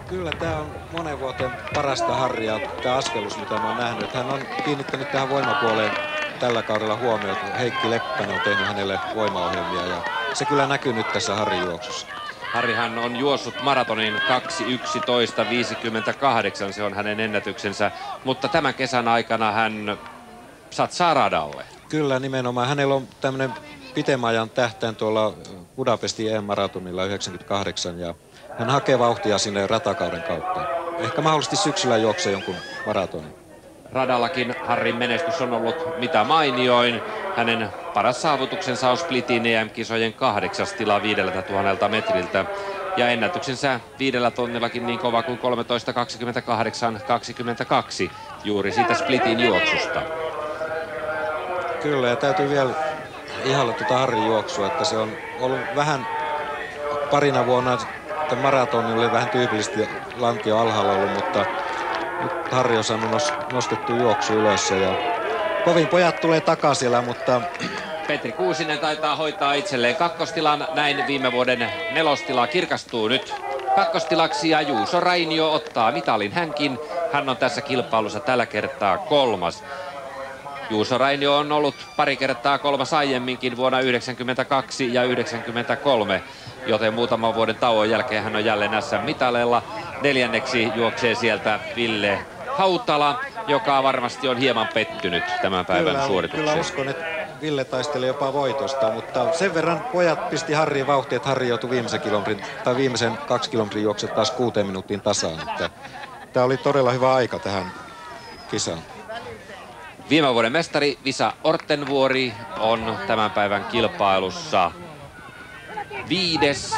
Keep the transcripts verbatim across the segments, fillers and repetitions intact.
Kyllä tämä on monen vuoteen parasta Harria, tämä askelus mitä mä oon nähnyt. Hän on kiinnittänyt tähän voimapuoleen tällä kaudella huomiota. Heikki Leppänen on tehnyt hänelle voimaohjelmia ja se kyllä näkyy nyt tässä Harrin juoksussa. Harrihan on juossut maratonin kaksi yksitoista viisikymmentäkahdeksan, se on hänen ennätyksensä, mutta tämän kesän aikana hän satsaa radalle. Kyllä nimenomaan. Hänellä on tämmöinen pitemmän ajan tähtäin tuolla Budapestin E M-maratonilla yhdeksänkymmentäkahdeksan ja hän hakee vauhtia sinne ratakauden kautta. Ehkä mahdollisesti syksyllä juoksee jonkun maratonin. Radallakin Harrin menestys on ollut mitä mainioin. Hänen paras saavutuksensa on Splitin E M-kisojen kahdeksas tila viideltätuhannelta metriltä. Ja ennätyksensä viidellä tonnillakin niin kova kuin kolmetoista kaksikymmentäkahdeksan kaksikymmentäkaksi juuri siitä Splitin juoksusta. Kyllä ja täytyy vielä ihailla tuota Harrin juoksua, että se on ollut vähän parina vuonna tämän maratonin oli vähän tyypillisesti lankio alhaalla ollut, mutta nyt Harri on saanut nostettua juoksu ylös ja kovin pojat tulee takaa siellä, mutta Petri Kuusinen taitaa hoitaa itselleen kakkostilan, näin viime vuoden nelostila kirkastuu nyt kakkostilaksi ja Juuso Rainio ottaa mitalin hänkin. Hän on tässä kilpailussa tällä kertaa kolmas. Juuso Rainio on ollut pari kertaa kolmas aiemminkin vuonna yhdeksänkymmentäkaksi ja yhdeksänkymmentäkolme, joten muutaman vuoden tauon jälkeen hän on jälleen S M-mitaleilla. Neljänneksi juoksee sieltä Ville Hautala, joka varmasti on hieman pettynyt tämän päivän kyllä, suoritukseen. Kyllä uskon, että Ville taisteli jopa voitosta, mutta sen verran pojat pisti Harriin vauhtia, että Harri joutui viimeisen, kilometrin, tai viimeisen kaksi kilometrin juokset taas kuuteen minuuttiin tasaan. Että tämä oli todella hyvä aika tähän kisaan. Viime vuoden mestari Visa Ortenvuori on tämän päivän kilpailussa viides.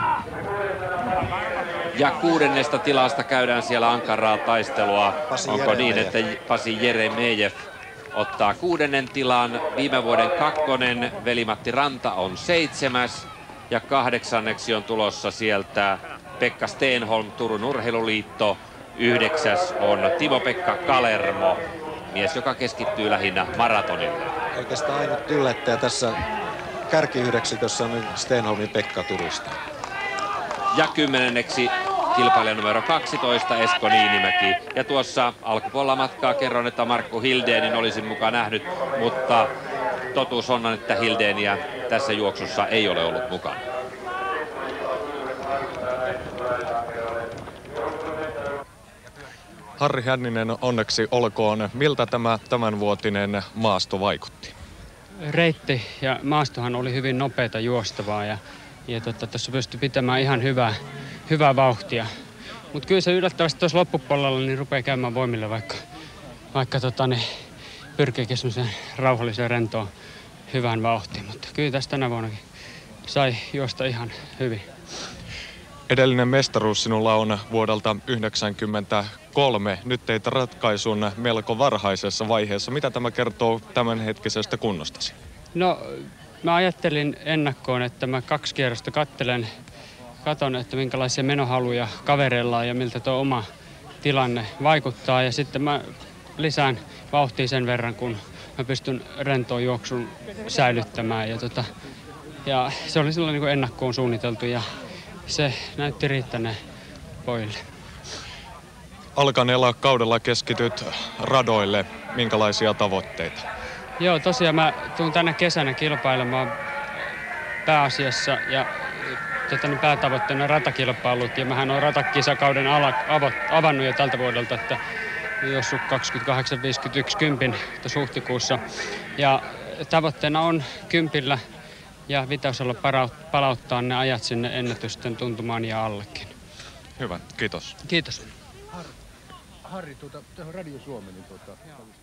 Ja kuudennesta tilasta käydään siellä ankaraa taistelua. Pasi Onko niin, että Pasi Jeremejev ottaa kuudennen tilan? Viime vuoden kakkonen Veli-Matti Ranta on seitsemäs. Ja kahdeksanneksi on tulossa sieltä Pekka Stenholm, Turun Urheiluliitto. Yhdeksäs on Timo-Pekka Kalermo, mies joka keskittyy lähinnä maratonille. Oikeastaan ainut yllättäjä tässä kärkiyhdeksikössä on Stenholmin Pekka Turusta. Ja kymmenenneksi kilpailija numero kaksitoista Esko Niinimäki. Ja tuossa alkupuolella matkaa kerron, että Markku Hildénin olisin mukaan nähnyt, mutta totuus on, että Hildéniä tässä juoksussa ei ole ollut mukana. Harri Hänninen, onneksi olkoon. Miltä tämä tämänvuotinen maasto vaikutti? Reitti ja maastohan oli hyvin nopeata juostavaa ja, ja tuossa tota, pystyi pitämään ihan hyvää, hyvää vauhtia. Mutta kyllä se yllättävästi tuossa loppupuolella niin rupeaa käymään voimille, vaikka, vaikka tota, niin pyrkiikin semmoiseen rauhalliseen rentoon hyvään vauhtiin. Mutta kyllä tästä tänä vuonnakin sai juosta ihan hyvin. Edellinen mestaruus sinulla on vuodelta yhdeksänkymmentäkolme. Nyt teit ratkaisun melko varhaisessa vaiheessa. Mitä tämä kertoo tämänhetkisestä kunnostasi? No, mä ajattelin ennakkoon, että mä kaksi kierrosta katselen, katon, että minkälaisia menohaluja kavereilla on ja miltä tuo oma tilanne vaikuttaa. Ja sitten mä lisään vauhtia sen verran, kun mä pystyn rentoon juoksun säilyttämään. Ja, tota, ja se oli silloin niin kuin ennakkoon suunniteltu ja se näytti riittäneen pojille. Alkaneella kaudella keskityt radoille. Minkälaisia tavoitteita? Joo, tosiaan mä tuun tänä kesänä kilpailemaan pääasiassa ja tota, niin päätavoitteena ratakilpailut. Ja mähän oon ratakisakauden ala, avo, avannut jo tältä vuodelta, että jos kaksikymmentäkahdeksan viisikymmentäyksi kympin tuossa huhtikuussa. Ja tavoitteena on kympillä ja Vitausella palauttaa ne ajat sinne ennätysten tuntumaan ja allekin. Hyvä, kiitos. Kiitos. Harri, tuota, tuohon Radio Suomeen, niin tuota...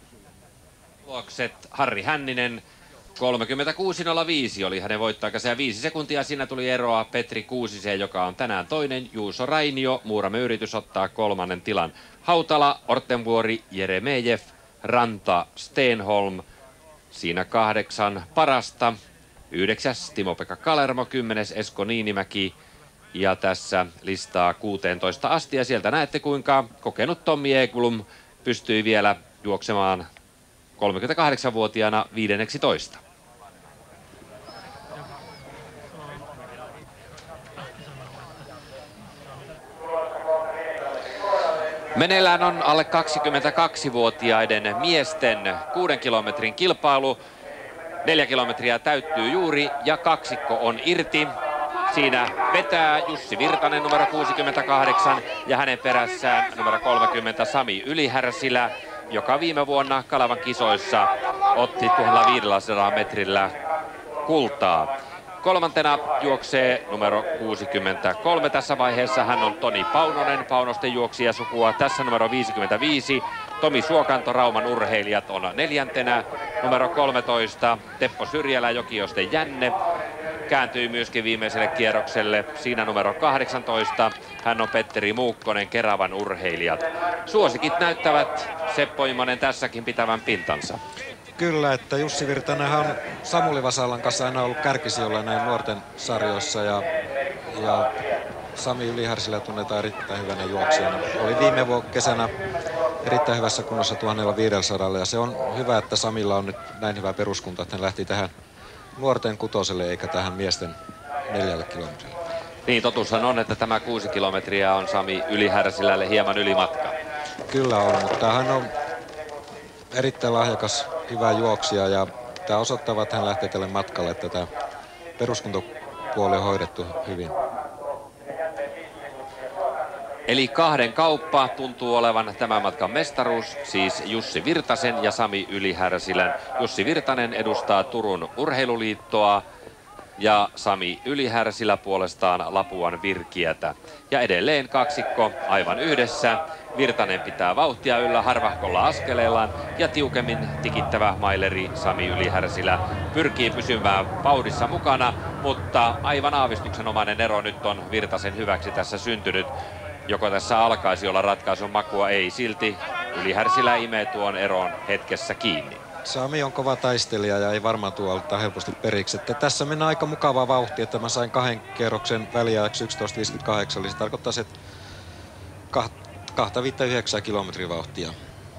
Tulokset Harri Hänninen, kolmekymmentäkuusi nolla viisi oli hänen voittoaikansa ja viisi sekuntia siinä tuli eroa Petri Kuusiseen, joka on tänään toinen. Juuso Rainio, Muuramme Yritys ottaa kolmannen tilan. Hautala, Ortenvuori, Jeremejev, Ranta, Stenholm, siinä kahdeksan parasta. Yhdeksäs Timo-Pekka Kalermo, kymmenes Esko Niinimäki ja tässä listaa kuuteentoista asti. Ja sieltä näette kuinka kokenut Tommi Eklum pystyi vielä juoksemaan kolmekymmentäkahdeksanvuotiaana viidenneksi toista. Meneillään on alle kaksikymmentäkaksivuotiaiden miesten kuuden kilometrin kilpailu. Neljä kilometriä täyttyy juuri ja kaksikko on irti. Siinä vetää Jussi Virtanen numero kuusikymmentäkahdeksan ja hänen perässään numero kolmekymmentä Sami Ylihärsilä, joka viime vuonna Kalevan kisoissa otti tuhatviisisataa metrillä kultaa. Kolmantena juoksee numero kuusikymmentäkolme tässä vaiheessa. Hän on Toni Paunonen, Paunosten juoksija sukua. Tässä numero viisikymmentäviisi. Tomi Suokanto, Rauman urheilijat on neljäntenä. Numero kolmetoista, Teppo Syrjälä, Jokioisten Jänne. Kääntyy myöskin viimeiselle kierrokselle. Siinä numero kahdeksantoista. Hän on Petteri Muukkonen, Keravan urheilijat. Suosikit näyttävät Seppo Immonen tässäkin pitävän pintansa. Kyllä, että Jussi Virtanen on Samuli Vasalan kanssa aina ollut kärkisijoilla näin nuorten sarjoissa ja, ja Sami Ylihärsilä tunnetaan erittäin hyvänä juoksijana. Oli viime kesänä erittäin hyvässä kunnossa tuhatviisisataa ja se on hyvä, että Samilla on nyt näin hyvä peruskunta, että hän lähti tähän nuorten kutoselle eikä tähän miesten neljälle kilometrille. Niin, totuushan on, että tämä kuusi kilometriä on Sami Ylihärsilälle hieman yli matka. Kyllä on, mutta hän on erittäin lahjakas, hyvä juoksija ja tämä osoittaa, että hän lähtee tälle matkalle, että tämä peruskuntopuoli on hoidettu hyvin. Eli kahden kauppa tuntuu olevan tämän matkan mestaruus, siis Jussi Virtasen ja Sami Ylihärsilän. Jussi Virtanen edustaa Turun urheiluliittoa ja Sami Ylihärsilä puolestaan Lapuan Virkiätä. Ja edelleen kaksikko aivan yhdessä. Virtanen pitää vauhtia yllä harvahkolla askeleellaan ja tiukemmin tikittävä maileri Sami Ylihärsilä pyrkii pysymään vauhdissa mukana, mutta aivan aavistuksenomainen ero nyt on Virtasen hyväksi tässä syntynyt. Joko tässä alkaisi olla ratkaisun makua, ei silti. Ylihärsilä imee tuon eron hetkessä kiinni. Sami on kova taistelija ja ei varmaan tuolta helposti periksi. Että tässä mennään aika mukavaa vauhtia, että mä sain kahden kierroksen väliajaksi yksitoista viisikymmentäkahdeksan, eli se tarkoittaa, että kaksikymmentäyhdeksän kilometrin vauhtia.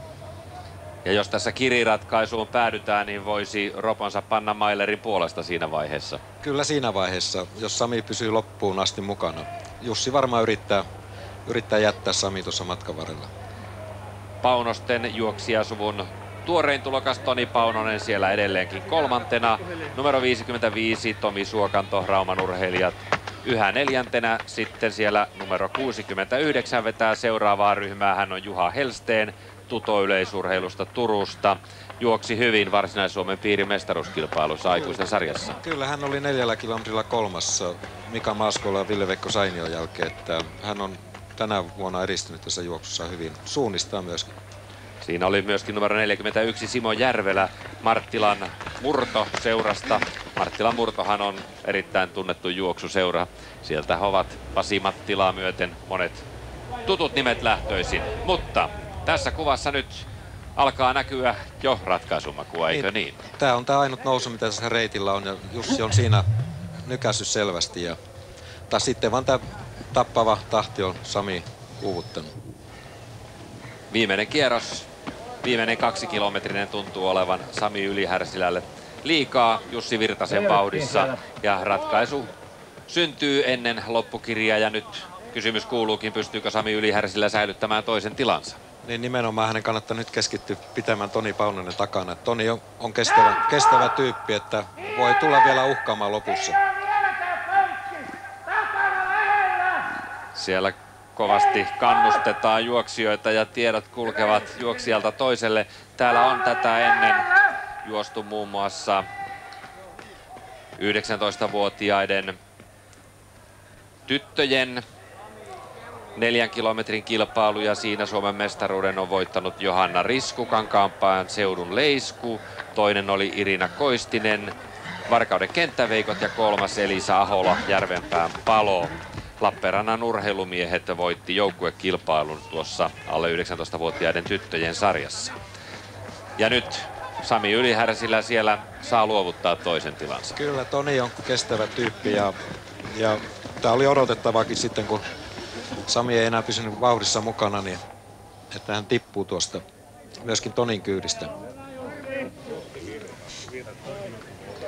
Ja jos tässä kiriratkaisuun päädytään, niin voisi roponsa panna mailerin puolesta siinä vaiheessa. Kyllä siinä vaiheessa, jos Sami pysyy loppuun asti mukana. Jussi varmaan yrittää, yrittää jättää Sami tuossa matkan varrella. Paunosten juoksijasuvun tuorein tulokas Toni Paunonen siellä edelleenkin kolmantena. Numero viisikymmentäviisi Tomi Suokanto, Rauman urheilijat yhä neljäntenä. Sitten siellä numero kuusikymmentäyhdeksän vetää seuraavaa ryhmää. Hän on Juha Helsteen Tuto-yleisurheilusta Turusta. Juoksi hyvin Varsinais-Suomen piirin mestaruuskilpailussa aikuisten sarjassa. Kyllä, hän oli neljällä kilometrillä kolmas Mika Maaskola ja Ville-Veikko Sainion jälkeen. Että hän on tänä vuonna edistynyt tässä juoksussa hyvin. Suunnistaa myöskin. Siinä oli myöskin numero neljäkymmentäyksi Simo Järvelä Marttilan Murto-seurasta. Marttilan Murtohan on erittäin tunnettu juoksuseura. Sieltä ovat Pasi Mattilaa myöten monet tutut nimet lähtöisin. Mutta tässä kuvassa nyt alkaa näkyä jo ratkaisumakua, eikö niin? Tämä on tämä ainut nousu, mitä tässä reitillä on ja Jussi on siinä nykässyt selvästi. Ja, tai sitten vaan tämä tappava tahti on Sami uuvuttanut. Viimeinen kierros, viimeinen kaksikilometrinen tuntuu olevan Sami Ylihärsilälle liikaa Jussi Virtasen vauhdissa ja ratkaisu syntyy ennen loppukirjaa ja nyt kysymys kuuluukin, pystyykö Sami Ylihärsilä säilyttämään toisen tilansa. Niin nimenomaan hänen kannattaa nyt keskittyä pitämään Toni Paunonen takana. Toni on, on kestävä, kestävä tyyppi, että voi tulla vielä uhkaamaan lopussa. Siellä kovasti kannustetaan juoksijoita ja tiedot kulkevat juoksijalta toiselle. Täällä on tätä ennen juostu muun muassa yhdeksäntoistavuotiaiden tyttöjen neljän kilometrin kilpailu ja siinä Suomen mestaruuden on voittanut Johanna Risku, Kankaanpään seudun Leisku. Toinen oli Irina Koistinen, Varkauden kenttäveikot ja kolmas Elisa Ahola, Järvenpään Palo. Lappeenrannan urheilumiehet voitti joukkuekilpailun tuossa alle yhdeksäntoistavuotiaiden tyttöjen sarjassa. Ja nyt Sami Ylihärsilä siellä saa luovuttaa toisen tilansa. Kyllä, Toni on kestävä tyyppi ja, ja tämä oli odotettavaakin sitten, kun Sami ei enää pysynyt vauhdissa mukana, niin että hän tippuu tuosta myöskin Tonin kyydistä.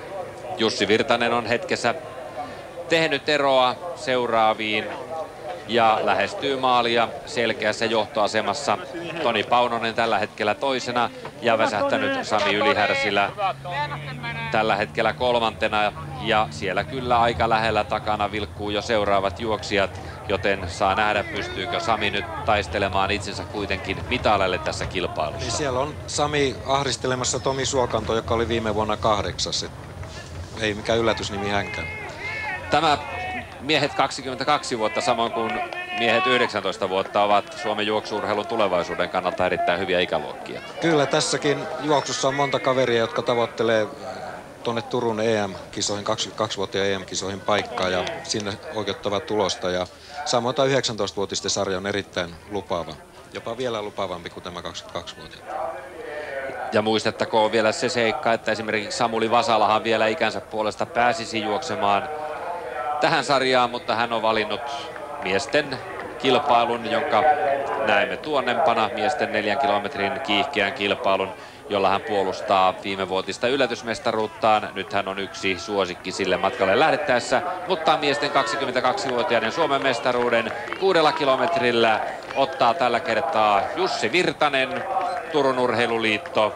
Jussi Virtanen on hetkessä tehnyt eroa seuraaviin ja lähestyy maalia selkeässä johtoasemassa. Toni Paunonen tällä hetkellä toisena ja väsähtänyt Sami Ylihärsilä tällä hetkellä kolmantena. Ja siellä kyllä aika lähellä takana vilkkuu jo seuraavat juoksijat, joten saa nähdä, pystyykö Sami nyt taistelemaan itsensä kuitenkin mitaleille tässä kilpailussa. Niin siellä on Sami ahdistelemassa Tomi Suokanto, joka oli viime vuonna kahdeksas. Et ei mikään yllätysnimi hänkään. Tämä miehet kaksikymmentäkaksi vuotta samoin kuin miehet yhdeksäntoista vuotta ovat Suomen juoksu-urheilun tulevaisuuden kannalta erittäin hyviä ikäluokkia. Kyllä tässäkin juoksussa on monta kaveria, jotka tavoittelee tuonne Turun E M-kisoihin, kaksikymmentäkaksivuotiaan E M-kisoihin paikkaa ja sinne oikeuttavat tulosta. Ja samoin tämä yhdeksäntoistavuotisten sarja on erittäin lupaava, jopa vielä lupaavampi kuin tämä kaksikymmentäkaksivuotiaat. Ja muistettakoon vielä se seikka, että esimerkiksi Samuli Vasalahan vielä ikänsä puolesta pääsisi juoksemaan tähän sarjaan, mutta hän on valinnut miesten kilpailun, jonka näemme tuonnempana, miesten neljän kilometrin kiihkeän kilpailun, jolla hän puolustaa viimevuotista yllätysmestaruuttaan. Nyt hän on yksi suosikki sille matkalle lähdettäessä, mutta miesten kaksikymmentäkaksivuotiaiden Suomen mestaruuden kuudella kilometrillä ottaa tällä kertaa Jussi Virtanen, Turun Urheiluliitto.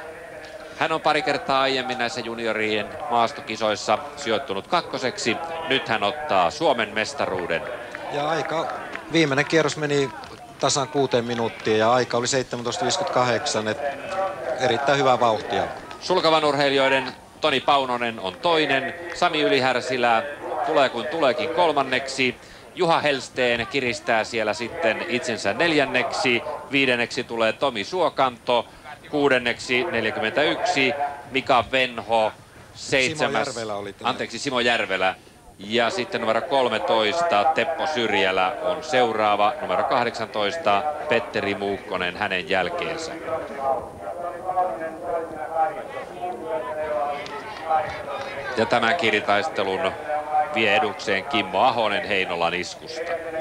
Hän on pari kertaa aiemmin näissä juniorien maastokisoissa sijoittunut kakkoseksi. Nyt hän ottaa Suomen mestaruuden. Ja aika, viimeinen kierros meni tasan kuuteen minuuttiin ja aika oli seitsemäntoista viisikymmentäkahdeksan, et erittäin hyvää vauhtia. Sulkavan urheilijoiden Toni Paunonen on toinen, Sami Ylihärsilä tulee kuin tuleekin kolmanneksi. Juha Helsteen kiristää siellä sitten itsensä neljänneksi, viidenneksi tulee Tomi Suokanto, kuudenneksi neljäkymmentäyksi, Mika Venho, seitsemäs, Simo Järvelä oli tämä. anteeksi Simo Järvelä. Ja sitten numero kolmetoista, Teppo Syrjälä on seuraava, numero kahdeksantoista, Petteri Muukkonen hänen jälkeensä. Ja tämän kiritaistelun vie edukseen Kimmo Ahonen Heinolan iskusta.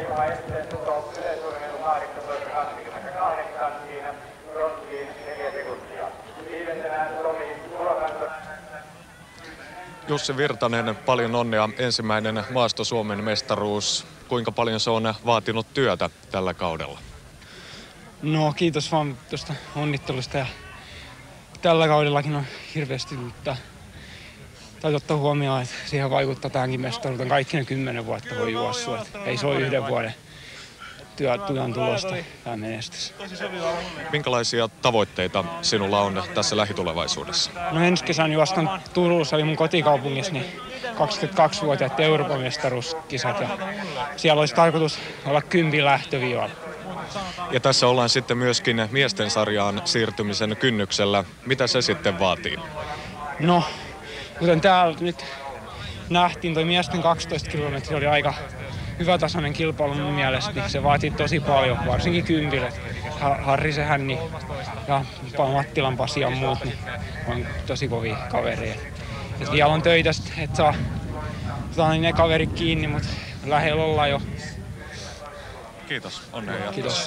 Jussi Virtanen, paljon onnea. Ensimmäinen Maasto Suomen mestaruus. Kuinka paljon se on vaatinut työtä tällä kaudella? No kiitos vaan tuosta onnittelusta. Ja tällä kaudellakin on hirveästi, mutta täytyy ottaa huomioon, että siihen vaikuttaa tähänkin mestaruuteen. Kaikki ne kymmenen vuotta voi juossua. Ei se ole yhden vuoden työ, työn tulosta tämä menestys. Minkälaisia tavoitteita sinulla on tässä lähitulevaisuudessa? No ensi kesän juostan Turussa, eli mun kotikaupungissa, niin kaksikymmentäkaksivuotiaat Euroopan mestaruuskisat. Ja siellä olisi tarkoitus olla kympin lähtöviivalla. Ja tässä ollaan sitten myöskin miesten sarjaan siirtymisen kynnyksellä. Mitä se sitten vaatii? No, kuten täällä nyt nähtiin, toi miesten kaksitoista kilometriä oli aika hyvätasoinen kilpailu mun mielestä, niin se vaatii tosi paljon, varsinkin kympille. Harrisen Hänni ja Mattilan Pasi ja muut niin on tosi kovia kavereita. Et vielä on töitä, että saa, saa ne kaverit kiinni, mutta lähellä ollaan jo. Kiitos, onnea jatkossa. Kiitos.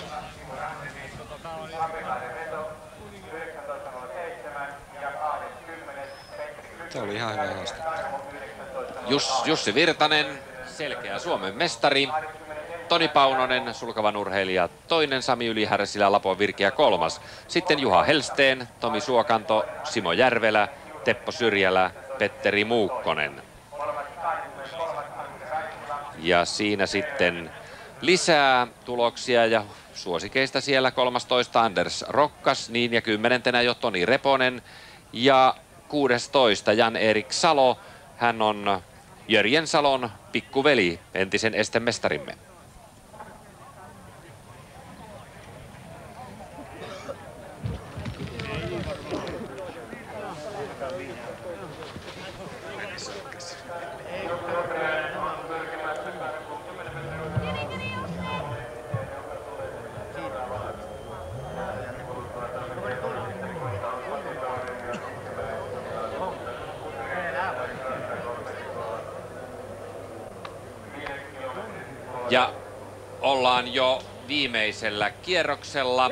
Se oli ihan hyvä haastattelu. Jus, Jussi Virtanen, selkeä Suomen mestari. Toni Paunonen, sulkavan urheilija toinen, Sami Ylihärsilä, Lapon Virkeä kolmas. Sitten Juha Helsteen, Tomi Suokanto, Simo Järvelä, Teppo Syrjälä, Petteri Muukkonen. Ja siinä sitten lisää tuloksia ja suosikeista siellä kolmastoista Anders Rokkas, niin ja kymmenentenä jo Toni Reponen ja kuudestoista Jan-Erik Salo. Hän on Jörjen Salon pikkuveli, entisen estemestarimme. Ja ollaan jo viimeisellä kierroksella.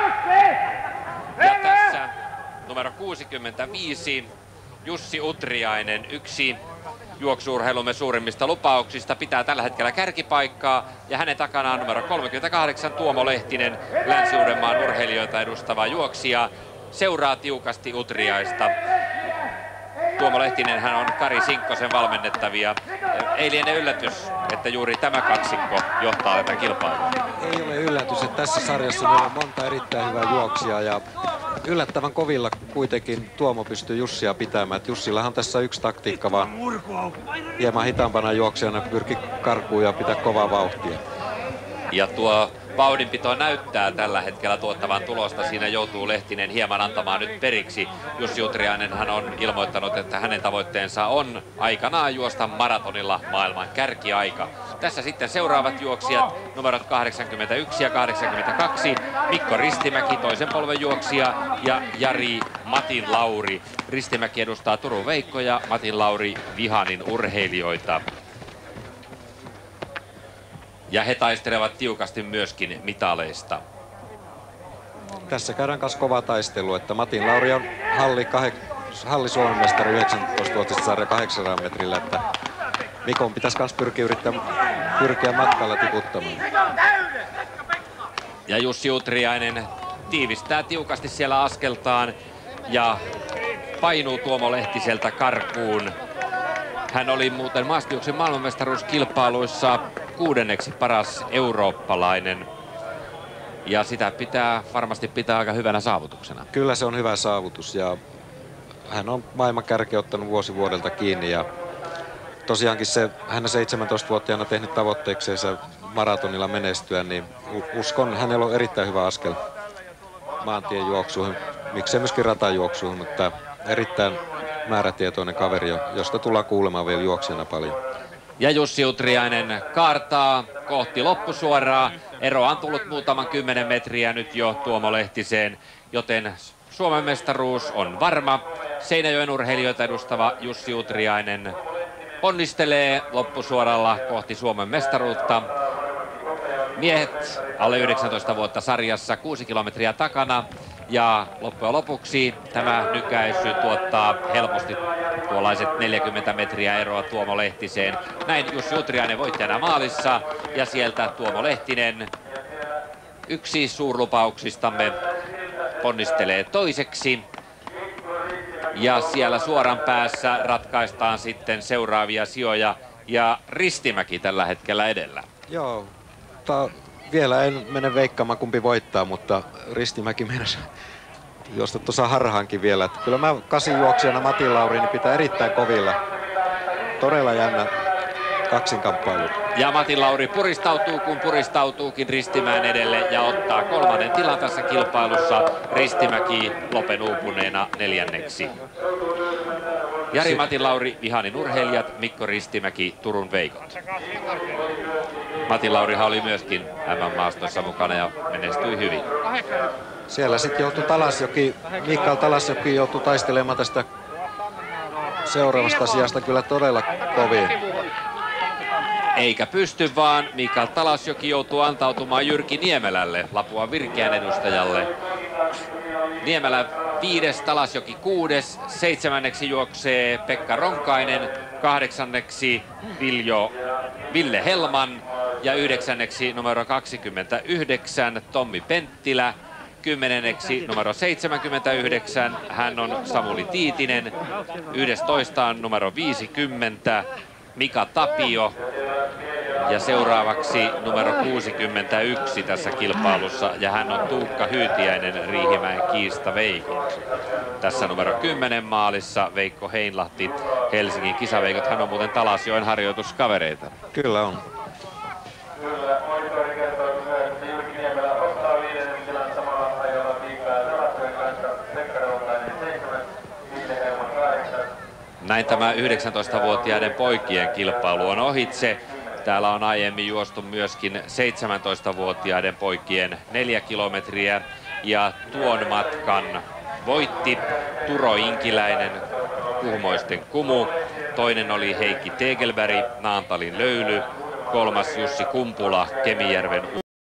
Ja tässä numero kuusikymmentäviisi Jussi Utriainen, yksi juoksuurheilumme suurimmista lupauksista, pitää tällä hetkellä kärkipaikkaa ja hänen takanaan numero kolmekymmentäkahdeksan Tuomo Lehtinen, Länsi-Uudenmaan urheilijoita edustava juoksija, seuraa tiukasti Utriaista. Tuomo Lehtinen hän on Kari Sinkkosen valmennettavia. Ei liene yllätys, että juuri tämä kaksikko johtaa tätä kilpailua. Ei ole yllätys, että tässä sarjassa meillä on monta erittäin hyvää juoksijaa ja yllättävän kovilla kuitenkin Tuomo pystyy Jussia pitämään. Et Jussillahan on tässä yksi taktiikka vaan hieman hitaampana juoksijana pyrki karkuun ja pitää kovaa vauhtia. Ja tuo vauhdinpito näyttää tällä hetkellä tuottavan tulosta. Siinä joutuu Lehtinen hieman antamaan nyt periksi. Jussi Utriainen hän on ilmoittanut, että hänen tavoitteensa on aikanaan juosta maratonilla maailman kärkiaika. Tässä sitten seuraavat juoksijat, numerot kahdeksankymmentäyksi ja kahdeksankymmentäkaksi. Mikko Ristimäki, toisen polven juoksija, ja Jari Matin Lauri. Ristimäki edustaa Turun Veikko ja Matin Lauri Vihanin urheilijoita. Ja he taistelevat tiukasti myöskin mitaleista. Tässä käydään kanssa kova taistelu, että Matin Lauri on halli, kahek, halli Suomen mestari yhdeksäntoistavuotisessa sarja kahdeksansadan metrillä, että Mikon pitäisi myös pyrkiä, yrittää, pyrkiä matkalla tiputtamaan. Ja Jussi Utriainen tiivistää tiukasti siellä askeltaan ja painuu Tuomo Lehtiseltä karkuun. Hän oli muuten maastojuoksun maailmanmestaruuskilpailuissa kuudenneksi paras eurooppalainen. Ja sitä pitää varmasti pitää aika hyvänä saavutuksena. Kyllä se on hyvä saavutus ja hän on maailman kärki ottanut vuosi vuodelta kiinni. Ja tosiaankin se, hän seitsemäntoistavuotiaana tehnyt tavoitteekseensa maratonilla menestyä, niin uskon, hänellä on erittäin hyvä askel maantien juoksuihin, miksei myöskin ratajuoksuihin, mutta erittäin määrätietoinen kaveri, josta tullaan kuulemaan vielä juoksijana paljon. Ja Jussi Utriainen kaartaa kohti loppusuoraa. Ero on tullut muutaman kymmenen metriä nyt jo Tuomo Lehtiseen, joten Suomen mestaruus on varma. Seinäjoen urheilijoita edustava Jussi Utriainen ponnistelee loppusuoralla kohti Suomen mestaruutta. Miehet alle yhdeksäntoista vuotta sarjassa, kuusi kilometriä takana. Ja loppujen lopuksi tämä nykäisy tuottaa helposti tuollaiset neljäkymmentä metriä eroa Tuomo Lehtiseen. Näin Jussi Utriainen voittajana maalissa ja sieltä Tuomo Lehtinen, yksi suurlupauksistamme, ponnistelee toiseksi. Ja siellä suoran päässä ratkaistaan sitten seuraavia sijoja ja Ristimäki tällä hetkellä edellä. Joo, ta, vielä en mene veikkaamaan kumpi voittaa, mutta Ristimäki mennessä josta tuossa harhaankin vielä. Että kyllä mä kasijuoksijana Matin Lauri niin pitää erittäin kovilla. Todella jännä kaksinkamppailu. Ja Matin Lauri puristautuu, kun puristautuukin Ristimään edelle ja ottaa kolmannen tilan tässä kilpailussa. Ristimäki Lopen uupuneena neljänneksi. Jari Matin Lauri, Vihanin urheilijat, Mikko Ristimäki, Turun Veikot. Matin Laurihan oli myöskin M M-maastossa mukana ja menestyi hyvin. Siellä sitten joutui Talasjoki, Mikael Talasjoki joutui taistelemaan tästä seuraavasta sijasta kyllä todella kovin. Eikä pysty, vaan Mikael Talasjoki joutuu antautumaan Jyrki Niemelälle, Lapuan Virkeän edustajalle. Niemelä viides, Talasjoki kuudes, seitsemänneksi juoksee Pekka Ronkainen, kahdeksanneksi Viljo, Ville Helman ja yhdeksänneksi numero kaksikymmentäyhdeksän Tommi Penttilä. Kymmenenneksi numero seitsemänkymmentäyhdeksän, hän on Samuli Tiitinen. yhdestoista on numero viisikymmentä, Mika Tapio. Ja seuraavaksi numero kuusikymmentäyksi tässä kilpailussa, ja hän on Tuukka Hyytiäinen, Riihimäen Kiista Veikot. Tässä numero kymmenen maalissa Veikko Heinlahti, Helsingin Kisaveikot. Hän on muuten Talasjoen harjoituskavereita. Kyllä on. Näin tämä yhdeksäntoistavuotiaiden poikien kilpailu on ohitse. Täällä on aiemmin juostu myöskin seitsemäntoistavuotiaiden poikien neljä kilometriä. Ja tuon matkan voitti Turo Inkiläinen, Kuhmoisten Kumu. Toinen oli Heikki Tegelberg, Naantalin Löyly. Kolmas Jussi Kumpula, Kemijärven